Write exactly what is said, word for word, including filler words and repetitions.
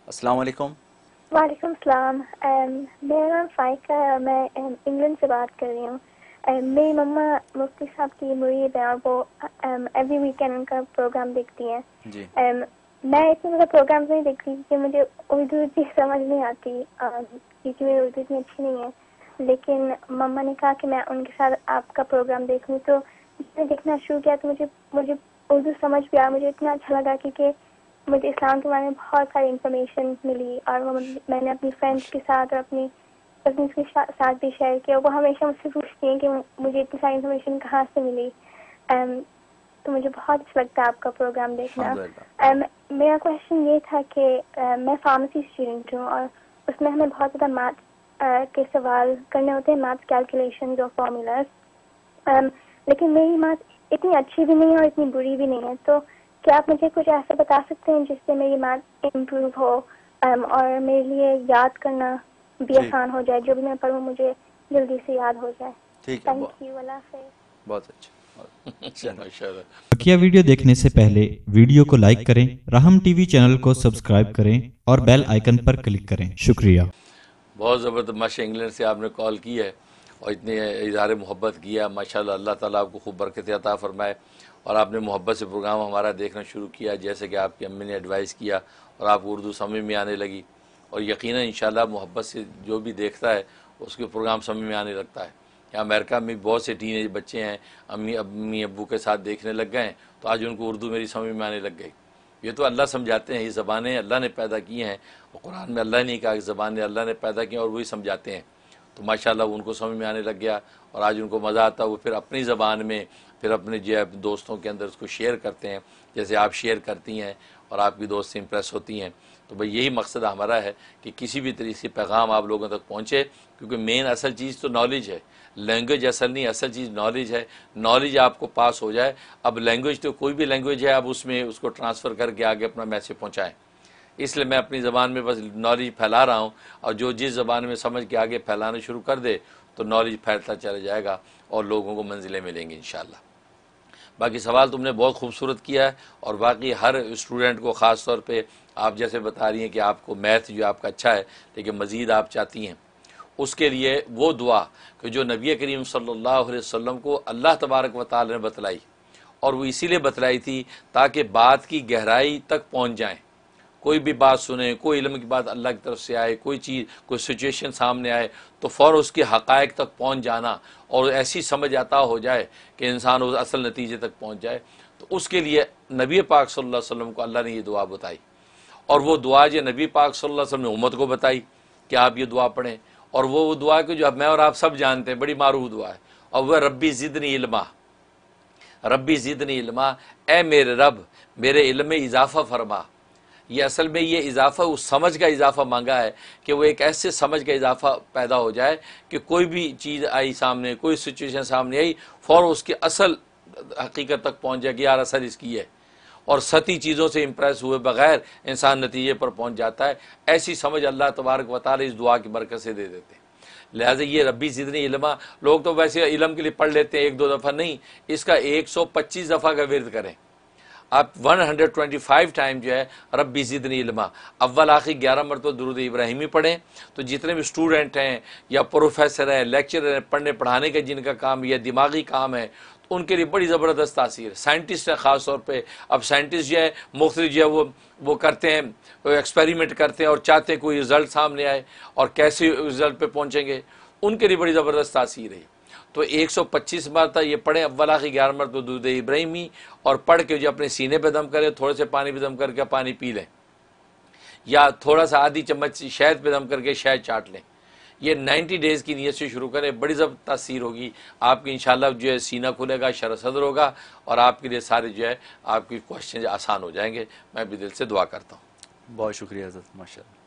अस्सलाम वालेकुम। वालेकुम सलाम। मेरा नाम फाइका है और मैं इंग्लैंड से बात कर रही हूँ। मेरी मम्मा मुफ्ती साहब की मुरीद है और वो एवरी वीकेंड उनका प्रोग्राम देखती हैं। जी। um, मैं इतने मतलब प्रोग्राम नहीं देखती क्योंकि मुझे उर्दू इतनी समझ नहीं आती, um, क्योंकि मेरी उर्दू इतनी अच्छी नहीं है। लेकिन मम्मा ने कहा कि मैं उनके साथ आपका प्रोग्राम देख लूँ, तो मैंने देखना शुरू किया तो मुझे मुझे उर्दू समझ भी आया। मुझे इतना अच्छा लगा क्योंकि मुझे इस्लाम के बारे में बहुत सारी इंफॉर्मेशन मिली और वो मैंने अपनी फ्रेंड्स के साथ और अपनी कज़न्स के साथ भी शेयर किया। वो हमेशा मुझसे पूछती हैं कि मुझे इतनी सारी इंफॉर्मेशन कहाँ से मिली। um, तो मुझे बहुत अच्छा लगता है आपका प्रोग्राम देखना। um, मेरा क्वेश्चन ये था कि uh, मैं फार्मेसी स्टूडेंट हूँ और उसमें हमें बहुत ज़्यादा मैथ uh, के सवाल करने होते हैं, मैथ कैलकुलेशन और फार्मूलाज। um, लेकिन मेरी मैथ इतनी अच्छी भी नहीं है और इतनी बुरी भी नहीं है, तो क्या आप मुझे कुछ ऐसा बता सकते हैं जिससे मेरी मैथ इम्प्रूव हो um, और मेरे लिए याद करना भी आसान हो जाए, जो भी मैं पढ़ूँ मुझे जल्दी से याद हो जाए। ठीक है, थैंक यू। अल्लाह हाफ़िज़। बहुत अच्छा। माशाल्लाह। बकिया वीडियो देखने से पहले वीडियो को लाइक करें, राहम टीवी चैनल को सब्सक्राइब करें और बेल आइकन पर क्लिक करें। शुक्रिया। बहुत ज़बरदस्त माशा इंग्लैंड से आपने कॉल की है और इतने इज़हार मोहब्बत किया। माशाल्लाह, अल्लाह ताला आपको खूब बरकत अता फरमाए। और आपने मोहब्बत से प्रोग्राम हमारा देखना शुरू किया, जैसे कि आपकी अम्मी ने एडवाइस किया और आपको उर्दू समझ में आने लगी। और यकीनन इंशाल्लाह मोहब्बत से जो भी देखता है उसके प्रोग्राम समझ में आने लगता है। यहाँ अमेरिका में बहुत से टीनेज बच्चे हैं, अम्मी अम्मी अब्बू के साथ देखने लग गए हैं, तो आज उनको उर्दू मेरी समझ में आने लग गई। ये तो अल्लाह समझाते हैं, ये ज़बानें अल्लाह ने पैदा की हैं और कुरान में अल्लाह ने कहा कि ज़बानें अल्लाह ने पैदा की और वही समझाते हैं। तो माशाल्लाह उनको समझ में आने लग गया और आज उनको मज़ा आता है। वो फिर अपनी ज़बान में फिर अपने जो है दोस्तों के अंदर उसको शेयर करते हैं, जैसे आप शेयर करती हैं और आपकी दोस्त से इम्प्रेस होती हैं। तो भाई यही मकसद हमारा है कि किसी भी तरीके से पैगाम आप लोगों तक पहुँचे, क्योंकि मेन असल चीज़ तो नॉलेज है, लैंग्वेज असल नहीं, असल चीज़ नॉलेज है। नॉलेज आपको पास हो जाए, अब लैंग्वेज तो कोई भी लैंग्वेज है, आप उसमें उसको ट्रांसफ़र करके आगे अपना मैसेज पहुँचाएँ। इसलिए मैं अपनी ज़बान में बस नॉलेज फैला रहा हूँ, और जो जिस ज़बान में समझ के आगे फैलाना शुरू कर दे तो नॉलेज फैलता चला जाएगा और लोगों को मंजिलें मिलेंगी इंशाअल्लाह। बाकी सवाल तुमने बहुत खूबसूरत किया है और बाकी हर स्टूडेंट को ख़ास तौर पे आप जैसे बता रही हैं कि आपको मैथ जो आपका अच्छा है लेकिन मज़ीद आप चाहती हैं, उसके लिए वो दुआ कि जो नबी करीम सल्लल्लाहु अलैहि वसल्लम को अल्लाह तबारक व तआला ने बतलाई, और वो इसीलिए बतलाई थी ताकि बात की गहराई तक पहुँच जाएँ। कोई भी बात सुने, कोई इल्म की बात अल्लाह की तरफ से आए, कोई चीज़ कोई सिचुएशन सामने आए तो फ़ौर उसके हक़ाइक़ तक पहुंच जाना और ऐसी समझ आता हो जाए कि इंसान उस असल नतीजे तक पहुंच जाए। तो उसके लिए नबी पाक सल्लल्लाहु अलैहि वसल्लम को अल्लाह ने ये दुआ बताई, और वो दुआ जो नबी पाक सल्लल्लाहु अलैहि वसल्लम ने उम्मत को बताई कि आप ये दुआ पढ़ें। और वो वो दुआ कि जो मैं और आप सब जानते हैं, बड़ी मारूफ दुआ है, और वह रब्बी ज़िदनी इल्मा, रब्बी ज़िदनी इल्मा, ए मेरे रब मेरे इल्म में इजाफ़ा फरमा। ये असल में ये इजाफ़ा उस समझ का इजाफ़ा मांगा है कि वो एक ऐसे समझ का इजाफ़ा पैदा हो जाए कि कोई भी चीज़ आई सामने, कोई सिचुएशन सामने आई, फ़ौर उसके असल हकीकत तक पहुँच जाए कि यार असल इसकी है, और सती चीज़ों से इम्प्रेस हुए बग़ैर इंसान नतीजे पर पहुँच जाता है। ऐसी समझ अल्लाह तबारक व तआला इस दुआ की बरकत से दे देते हैं। लिहाजा ये रब्बी ज़िदनी इल्मा, लोग तो वैसे इल्म के लिए पढ़ लेते हैं एक दो दफ़ा, नहीं, इसका एक सौ पच्चीस दफ़ा का विर्द करें आप। एक सौ पच्चीस टाइम जो है रब्बी ज़िदनी इल्मा, अव्वल आखिर ग्यारह मरतबा दुरूद इब्राहिमी पढ़ें। तो जितने भी स्टूडेंट हैं या प्रोफेसर हैं, लेक्चरर हैं, पढ़ने पढ़ाने का जिनका काम या दिमागी काम है, तो उनके लिए बड़ी ज़बरदस्त तासीर है। साइंटिस्ट है ख़ास तौर पे, अब साइंटिस्ट जो है मुख्तलिफ जो है वो वो करते हैं, वो एक्सपेरिमेंट करते हैं और चाहते हैं कोई रिज़ल्ट सामने आए और कैसे रिज़ल्ट पे पहुँचेंगे, उनके लिए बड़ी ज़बरदस्त तासीर है। तो एक सौ पच्चीस बार तक ये पढ़ें, अव्वल आखिर ग्यारह मरतबा दुरूद इब्राहिमी, और पढ़ के जो अपने सीने पे दम करें, थोड़े से पानी पे दम करके पानी पी लें, या थोड़ा सा आधी चम्मच शहद पे दम करके शहद चाट लें। ये नब्बे डेज़ की नीयत से शुरू करें, बड़ी ज़बरदस्त तासीर होगी आपकी। इंशाल्लाह जो है सीना खुलेगा, शर सदर होगा, और आपके लिए सारे जो है आपकी क्वेश्चन आसान हो जाएंगे। मैं भी दिल से दुआ करता हूँ। बहुत शुक्रिया हज़रत, माशाअल्लाह।